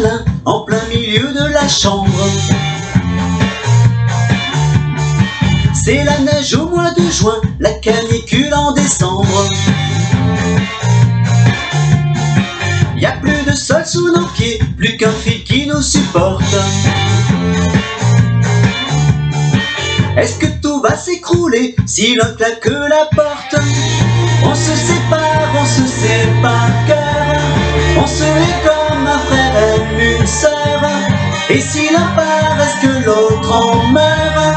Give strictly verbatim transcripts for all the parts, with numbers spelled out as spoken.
câlin en plein milieu de la chambre. C'est la neige au mois de juin, la canicule en décembre. Y a plus de sol sous nos pieds, plus qu'un fil qui nous supporte. Est-ce que tout va s'écrouler si l'un claque la porte? On se sépare, on se sait par cœur. On se hait comme un frère aime une sœur. Et si l'un part, est-ce que l'autre en meurt?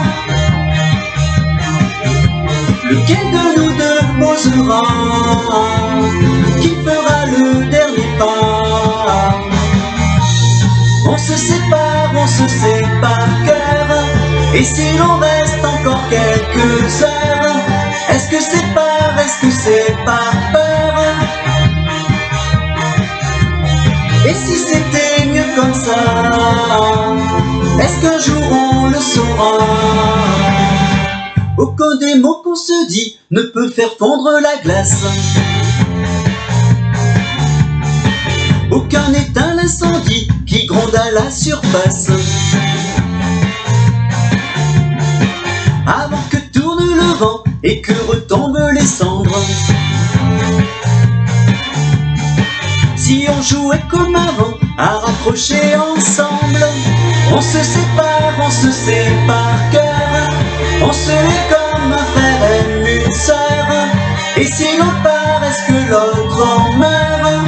Lequel de nous deux osera? Qui fera le dernier pas? On se sépare, on se sait par cœur. Et si l'on reste encore quelques heures, est-ce que c'est par, est-ce que c'est par peur? Et si c'était mieux comme ça, est-ce qu'un jour on le saura? Aucun des mots qu'on se dit ne peut faire fondre la glace. Aucun n'éteint l'incendie qui gronde à la surface. Avant que tourne le vent et que retombent les cendres. Si on jouait comme avant, à rapprocher ensemble, on se sépare, on se sait par cœur. On se hait comme un frère aime une sœur. Et si l'on part, est-ce que l'autre en meurt?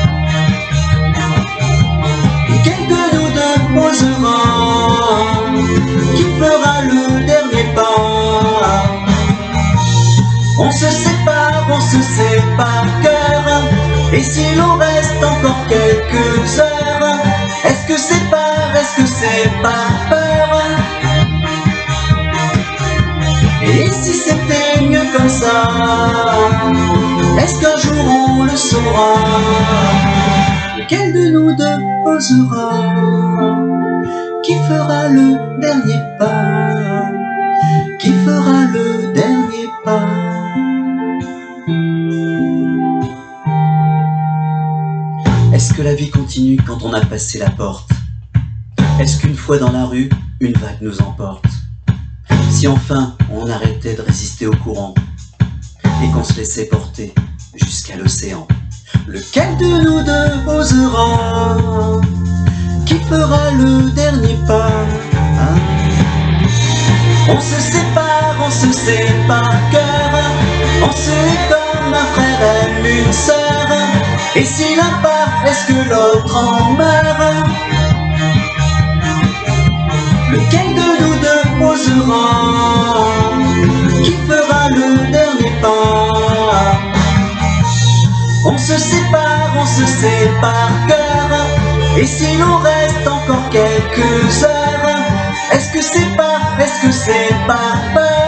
Quel de nous deux osera? Qui fera le dernier pas? On se sépare, on se sait par cœur. Et si l'on reste encore quelques heures, est-ce que c'est par, est-ce que c'est par peur? Et si c'était mieux comme ça, est-ce qu'un jour on le saura? Lequel de nous deux osera? Qui fera le dernier pas? Qui fera le dernier pas? Est-ce que la vie continue quand on a passé la porte? Est-ce qu'une fois dans la rue, une vague nous emporte? Si enfin on arrêtait de résister au courant et qu'on se laissait porter jusqu'à l'océan, lequel de nous deux osera? Qui fera le dernier pas? Hein? On se sépare, on se sait par cœur. On se hait comme un frère aime une sœur. Et si l'un part, est-ce que l'autre en meurt? Lequel de nous deux osera? Qui fera le dernier pas? On se sépare, on se sait par cœur. Et si l'on reste encore quelques heures, est-ce que c'est par, est-ce que c'est par peur?